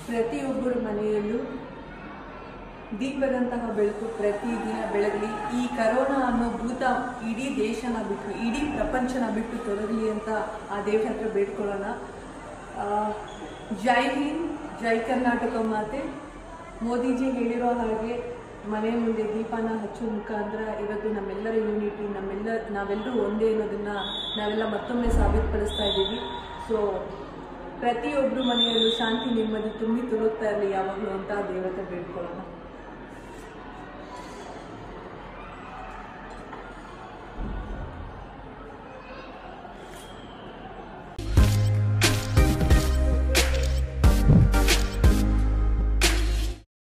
ಪ್ರತಿಯೊಬ್ಬರ ಮನೆಯಲ್ಲೂ ದೀಪದಂತಹ ಬೆಳಕು ಪ್ರತಿದಿನ ಬೆಳಗಲಿ. ಈ ಕರೋನಾ ಅನ್ನೋ ಭೂತ ಇಡೀ ದೇಶನ ಬಿಟ್ಟು ಇಡೀ ಪ್ರಪಂಚನ ಬಿಟ್ಟು ತೊಲಗಲಿ ಅಂತ ಆ ದೇವ್ರ ಹತ್ರ ಬೇಡ್ಕೊಳ್ಳೋಣ. ಜೈ ಹಿಂದ್, ಜೈ ಕರ್ನಾಟಕ ಮಾತೆ. ಮೋದಿಜಿ ಹೇಳಿರೋ ಹಾಗೆ ಮನೆ ಮುಂದೆ ದೀಪನ ಹಚ್ಚೋ ಮುಖಾಂತರ ಇವತ್ತು ನಮ್ಮೆಲ್ಲರ ಯೂನಿಟಿ, ನಾವೆಲ್ಲರೂ ಒಂದೇ ಅನ್ನೋದನ್ನು ನಾವೆಲ್ಲ ಮತ್ತೊಮ್ಮೆ ಸಾಬೀತುಪಡಿಸ್ತಾ ಇದ್ದೀವಿ. ಸೊ ಪ್ರತಿಯೊಬ್ಬರು ಮನೆಯಲ್ಲೂ ಶಾಂತಿ ನೆಮ್ಮದಿ ತುಂಬಿ ತುಳುಕ್ತಾ ಇರಲಿ ಯಾವಾಗಲೂ ಅಂತ ದೇವತೆ ಬೇಡ್ಕೊಳ್ಳೋಣ.